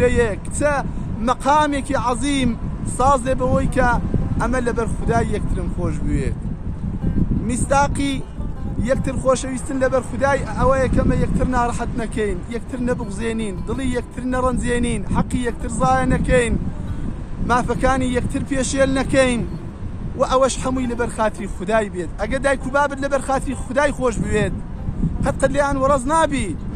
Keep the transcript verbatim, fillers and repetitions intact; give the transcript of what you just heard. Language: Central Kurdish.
گەورەیە کچە مەقامێکی عەزیم ساز دێ بەوەی کە ئەمە لەبەر خودای یەکترم خۆش بوێت. میستاقی یەکتر خۆشەویستن لەبەر خودای ئەوەیە کەمە یەکتر ناڕەحەت نەکەین، یەکتر نەبغزێنین، دڵی یەکتر نەڕەنجێنین، حەقی یەکتر زایە نەکەین، مافەکانی یەکتر پێشێل نەکەین و ئەوەش هەمووی لەبەر خاتری خودای بێت. ئەگە دایک و بابت لەبەر خاتری خودای خۆش بوێت قەت قەت لێیان وەڕەز نابی